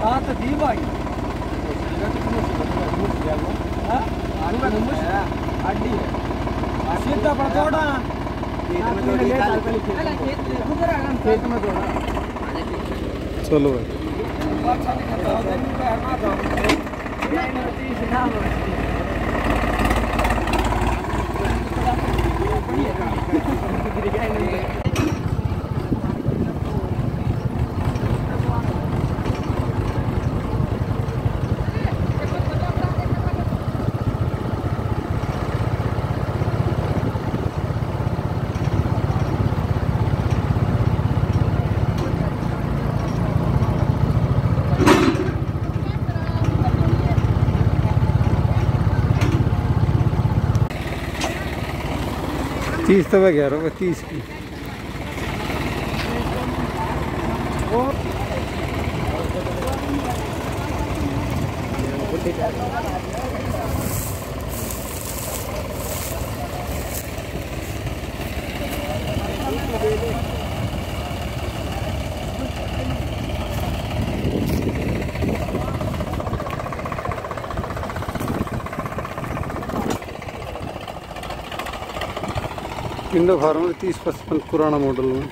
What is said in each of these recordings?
हाँ तो दी भाई सीधा पर थोड़ा खेत में थोड़ा चलो भाई तीस तो मैं कह रहा हूँ 30 की इंडो फार्मर 30-55 पुराना मॉडल में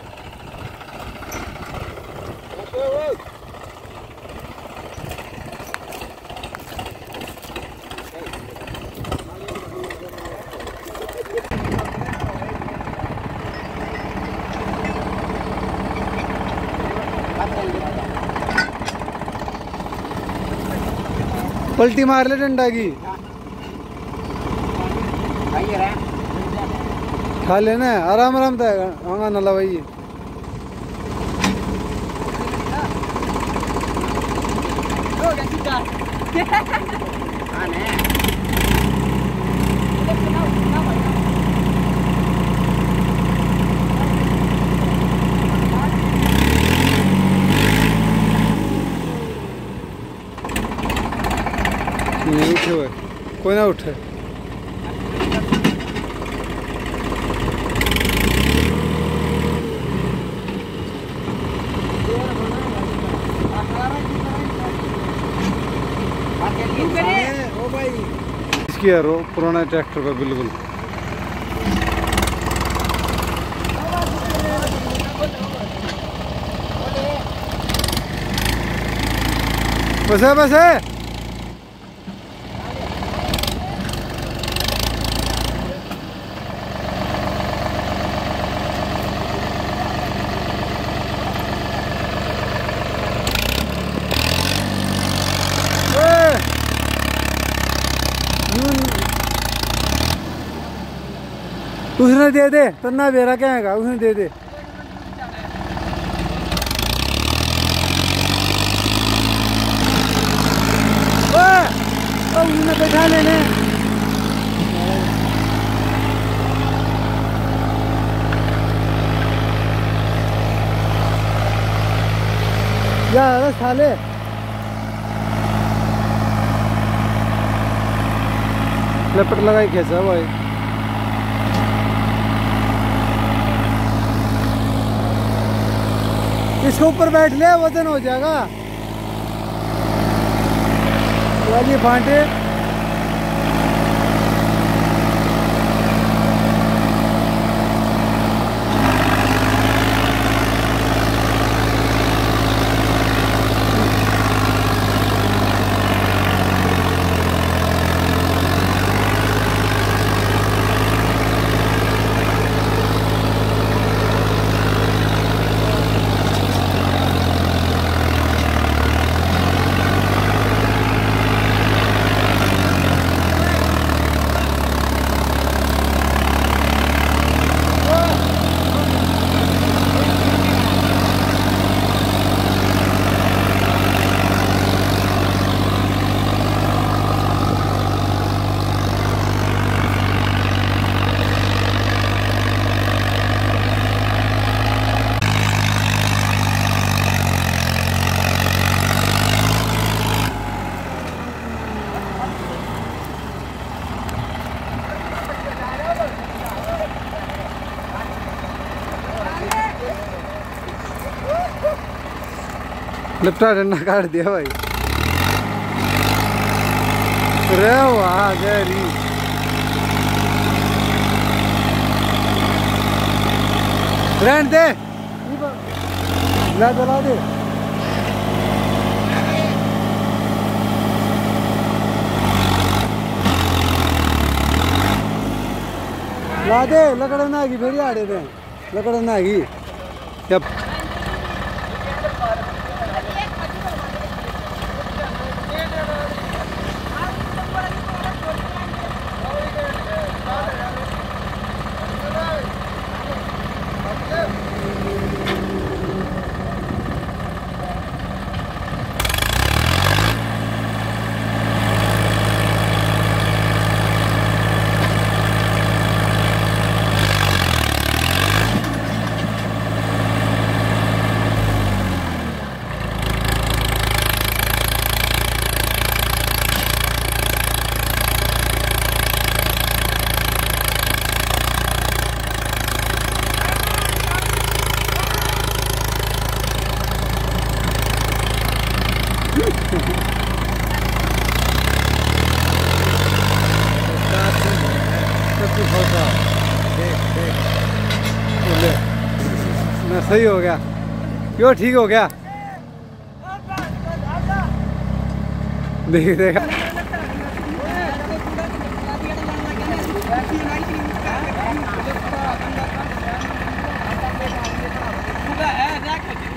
पलटी मार ले डंडा की खा लेना आराम आराम था होगा ना भाई नहीं उठे हुए कोई ना उठे इसकी यार पुराना ट्रैक्टर का बिल्कुल बस है बस है उसने दे दे तन्ना बेरा क्या है उसने दे दे उसने बैठा लेने यार साले लपट लगाई कैसा भाई इसके ऊपर बैठ ले वजन हो जाएगा वाली बांटे लिपटा डंडा काट दिया भाई। अरे वाह गहरी। रहने दे, ला चला दे। ला दे, लकड़ ना आगी फिर आड़े दे, लकड़ ना आगी। जब सही हो गया, क्यों ठीक हो गया। देख देखा है